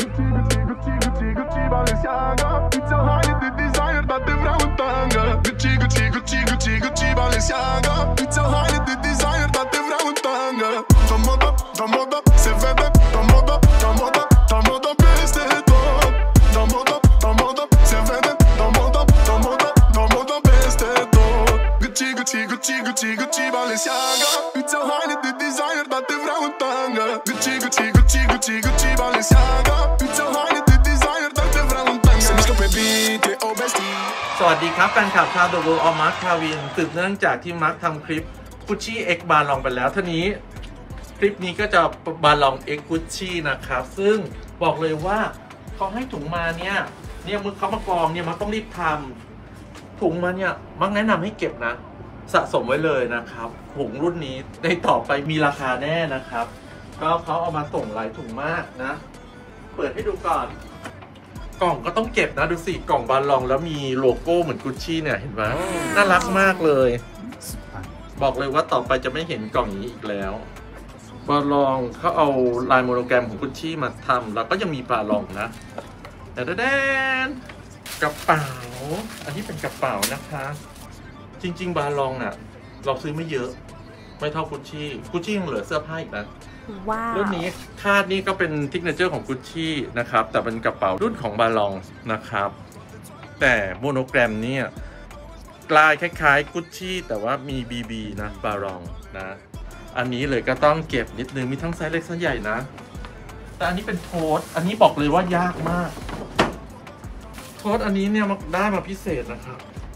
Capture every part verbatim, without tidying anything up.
สวัสดีครับแฟนคลับชาว The World of Mark Kavin สืบเนื่องจากที่มาร์คทำคลิป Gucci X บาลองไปแล้วท่านี้คลิปนี้ก็จะบาลอง X Gucci นะครับซึ่งบอกเลยว่าเขาให้ถุงมาเนี่ยเนี่ยมือเขามากองเนี่ยมันต้องรีบทำถุงมาเนี่ยมักแนะนำให้เก็บนะสะสมไว้เลยนะครับถุงรุ่นนี้ในต่อไปมีราคาแน่นะครับก็เขาเอามาส่งหลายถุงมากนะเปิดให้ดูก่อนกล่องก็ต้องเก็บนะดูสิกล่องบาลองแล้วมีโลโก้เหมือนกุชชี่เนี่ยเห็นไหมน่ารักมากเลยบอกเลยว่าต่อไปจะไม่เห็นกล่องนี้อีกแล้วบาลองเขาเอาลายโมโนแกรมของกุชชี่มาทำแล้วก็ยังมีบาลองนะแต่แดนกระเป๋าอันนี้เป็นกระเป๋านะคะจริงๆบาลองน่ะเราซื้อไม่เยอะไม่เท่ากุชชี่กุชชี่ยังเหลือเสื้อผ้าอีกนะรุ่นนี้คาดนี่ก็เป็นทิกเนเจอร์ของกุชชี่นะครับแต่เป็นกระเป๋ารุ่นของบาลองนะครับแต่โมโนแกรมเนี่ยลายคล้ายๆกุชชี่แต่ว่ามี บี บี นะบาลองนะอันนี้เลยก็ต้องเก็บนิดนึงมีทั้งไซส์เล็กไซส์ใหญ่นะแต่อันนี้เป็นโทสอันนี้บอกเลยว่ายากมากโทสอันนี้เนี่ยมันได้มาพิเศษนะครับ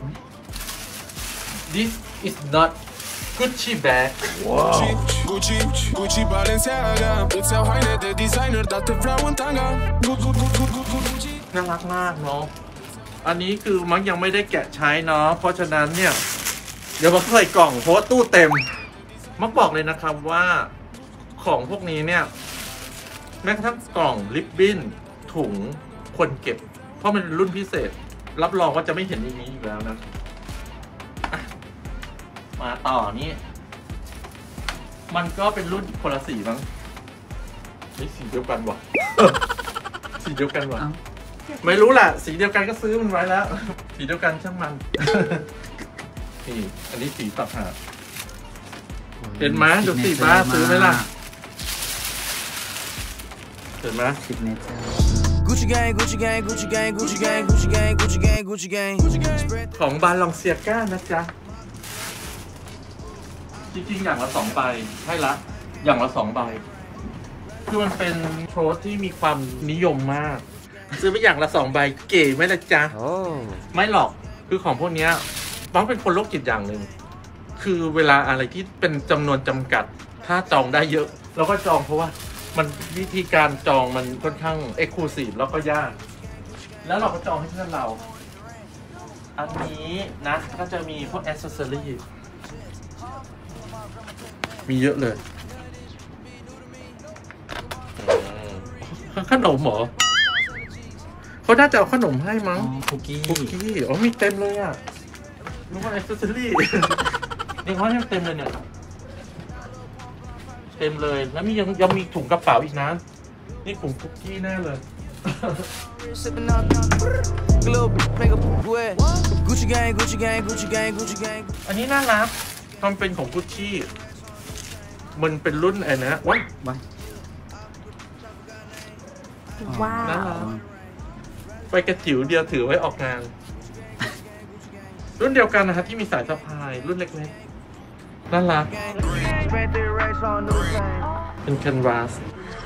This is not Gucci bag wow Gucci Gucci Balenciaga น่ารักมากเนาะอันนี้คือมักยังไม่ได้แกะใช้เนาะเพราะฉะนั้นเนี่ยเดี๋ยวมาใส่กล่องเพราะตู้เต็มมักบอกเลยนะครับว่าของพวกนี้เนี่ยแม้กระทั่งกล่องลิปบิ้นถุงควรเก็บเพราะมันเป็นรุ่นพิเศษรับรองว่าจะไม่เห็นอย่างนี้อีกแล้วนะมาต่อนี่มันก็เป็นรุ่นคนละสีมั้งไม่สีเดียวกันวะ สีเดียวกันวะไม่รู้แหละสีเดียวกันก็ซื้อมันไว้แล้วสีเดียวกันช่างมัน นี่อันนี้สีตัดหาเห็นไหมดูสีบ้าซื้อไหมล่ะเห็นไหม Gucci gang Gucci gang Gucci gang Gucci gang Gucci gang Gucci gang Gucci gang ของบาลองเซียก้านะจ๊ะจริงๆอย่างละสองใบใช่ละอย่างละสองใบคือมันเป็นโชว์ที่มีความนิยมมากซื้อไปอย่างละสองใบเก๋ไหมล่ะจ๊ะ oh. ไม่หรอกคือของพวกนี้ต้องเป็นคนโรคจิตอย่างหนึ่งคือเวลาอะไรที่เป็นจำนวนจำกัดถ้าจองได้เยอะเราก็จองเพราะว่ามันวิธีการจองมันค่อนข้างเอ็กซ์คลูซีฟแล้วก็ยากแล้วเราก็จองให้เพื่อนเราอันนี้นะก็จะมีพวกแอคเซสซอรี่มีเยอะเลยขนมเหรอเขาน่าจะเอาขนมให้มั้งคุกกี้คุกกี้อ๋อมีเต็มเลยอ่ะรู้ว่าแอคเซสซอรี่นี่เขาให้เต็มเลยเนี่ยเต็มเลยแล้วมียังยังมีถุงกระเป๋าอีกนะนี่ถุงคุกกี้แน่เลยอันนี้น่ารักทำเป็นของกุชชี่มันเป็นรุ่นไอ้นะว้าวว้าวน่ารักไปกระจิ๋วเดียวถือไว้ออกงานรุ่นเดียวกันนะฮะที่มีสายสะพายรุ่นเล็กๆน่ารักเป็นแคนวาส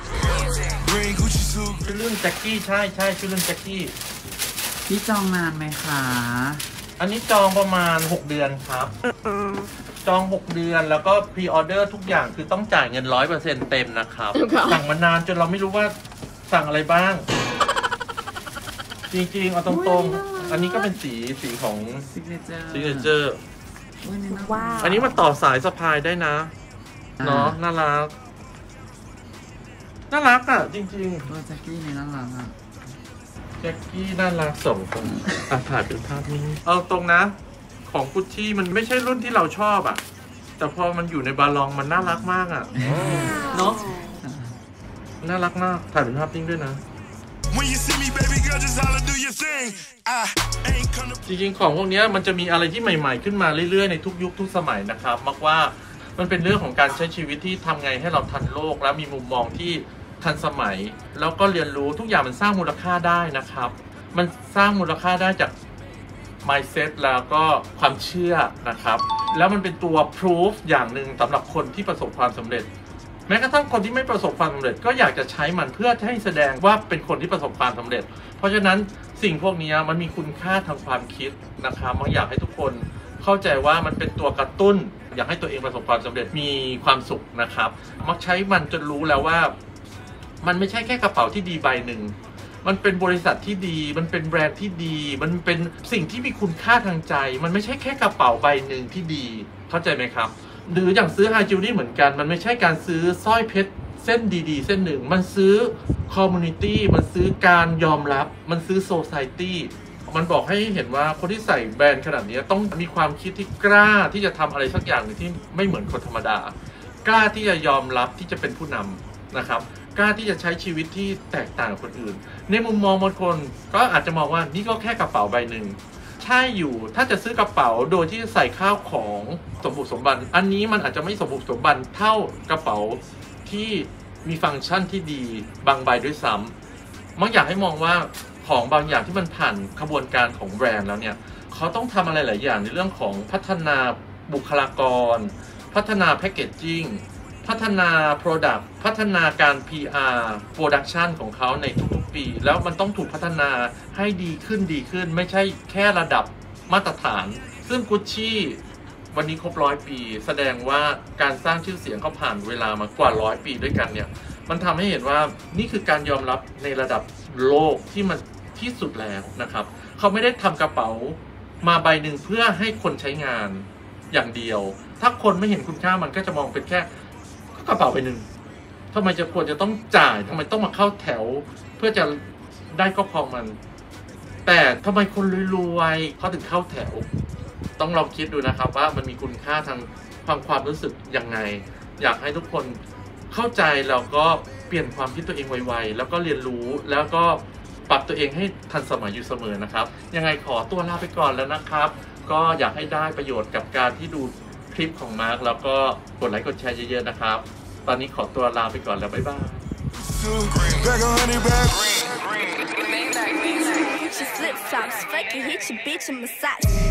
ชื่อรุ่นแจ็คกี้ใช่ใช่ชื่อรุ่นแจ็คกี้พี่จองนานไหมคะอันนี้จองประมาณหกเดือนครับจองหกเดือนแล้วก็พรีออเดอร์ทุกอย่างคือต้องจ่ายเงิน ร้อยเปอร์เซ็นต์ เต็มนะครับสั่งมานานจนเราไม่รู้ว่าสั่งอะไรบ้างจริงๆเอาตรงๆอันนี้ก็เป็นสีสีของซิกเนเจอร์ซิกเนเจอร์ว้าวอันนี้มันต่อสายสะพายได้นะเนาะน่ารักน่ารักอ่ะจริงๆตัวแจ็คกี้นี่น่ารักอ่ะแจ็คกี้น่ารักสองคนอ่ะถ่ายเป็นภาพนี้เอาตรงนะของกุชชี่มันไม่ใช่รุ่นที่เราชอบอ่ะแต่พอมันอยู่ในบาลองมันน่ารักมากอ่ะเนาะน่ารักมากถ่ายเป็นภาพนิ่งด้วยนะจริงๆของพวกนี้มันจะมีอะไรที่ใหม่ๆขึ้นมาเรื่อยๆในทุกยุคทุกสมัยนะครับมักว่ามันเป็นเรื่องของการใช้ชีวิตที่ทำไงให้เราทันโลกและมีมุมมองที่ทันสมัยแล้วก็เรียนรู้ทุกอย่างมันสร้างมูลค่าได้นะครับมันสร้างมูลค่าได้จาก mindset แล้วก็ความเชื่อนะครับแล้วมันเป็นตัว proof อย่างหนึ่งสำหรับคนที่ประสบความสำเร็จแม้กระทั่งคนที่ไม่ประสบความสำเร็จก็อยากจะใช้มันเพื่อให้แสดงว่าเป็นคนที่ประสบความสำเร็จเพราะฉะนั้นสิ่งพวกนี้มันมีคุณค่าทางความคิดนะครับมันอยากให้ทุกคนเข้าใจว่ามันเป็นตัวกระตุ้นอยากให้ตัวเองประสบความสำเร็จมีความสุขนะครับมักใช้มันจนรู้แล้วว่ามันไม่ใช่แค่กระเป๋าที่ดีใบหนึ่งมันเป็นบริษัทที่ดีมันเป็นแบรนด์ที่ดีมันเป็นสิ่งที่มีคุณค่าทางใจมันไม่ใช่แค่กระเป๋าใบหนึ่งที่ดีเข้าใจไหมครับหรืออย่างซื้อไฮจิวนี่เหมือนกันมันไม่ใช่การซื้อสร้อยเพชรเส้นดีๆเส้นหนึ่งมันซื้อคอมมูนิตี้มันซื้อการยอมรับมันซื้อโซไซตี้มันบอกให้เห็นว่าคนที่ใส่แบรนด์ขนาดนี้ต้องมีความคิดที่กล้าที่จะทำอะไรสักอย่างหนึ่งที่ไม่เหมือนคนธรรมดากล้าที่จะยอมรับที่จะเป็นผู้นำนะครับกล้าที่จะใช้ชีวิตที่แตกต่างกับคนอื่นในมุมมองบางคนก็อาจจะมองว่านี่ก็แค่กระเป๋าใบหนึ่งใช่อยู่ถ้าจะซื้อกระเป๋าโดยที่ใส่ข้าวของสมบุกสมบันอันนี้มันอาจจะไม่สมบุกสมบันเท่ากระเป๋าที่มีฟังก์ชันที่ดีบางใบด้วยซ้ำมักอยากให้มองว่าของบางอย่างที่มันผ่านขบวนการของแบรนด์แล้วเนี่ยเขาต้องทำอะไรหลายอย่างในเรื่องของพัฒนาบุคลากรพัฒนาแพคเกจจิ้งพัฒนา Product พัฒนาการ พี อาร์ Production ของเขาในทุกๆปีแล้วมันต้องถูกพัฒนาให้ดีขึ้นดีขึ้นไม่ใช่แค่ระดับมาตรฐานซึ่ง Gucci วันนี้ครบร้อยปีแสดงว่าการสร้างชื่อเสียงเขาผ่านเวลามากว่าร้อยปีด้วยกันเนี่ยมันทำให้เห็นว่านี่คือการยอมรับในระดับโลกที่มันที่สุดแล้วนะครับเขาไม่ได้ทำกระเป๋ามาใบหนึ่งเพื่อให้คนใช้งานอย่างเดียวถ้าคนไม่เห็นคุณค่ามันก็จะมองเป็นแค่กระเป๋าใบหนึ่งทำไมจะควรจะต้องจ่ายทำไมต้องมาเข้าแถวเพื่อจะได้ก็พอมันแต่ทำไมคนรวยๆเขาถึงเข้าแถวต้องลองคิดดูนะครับว่ามันมีคุณค่าทางความความรู้สึกยังไงอยากให้ทุกคนเข้าใจแล้วก็เปลี่ยนความคิดตัวเองไวๆแล้วก็เรียนรู้แล้วก็ปรับตัวเองให้ทันสมัยอยู่เสมอนะครับยังไงขอตัวลาไปก่อนแล้วนะครับก็อยากให้ได้ประโยชน์กับการที่ดูคลิปของมาร์คแล้วก็กดไลค์กดแชร์เยอะๆนะครับตอนนี้ขอตัวลาไปก่อนแล้วบ๊ายบาย She flip flops, fucking hit your bitch in massage.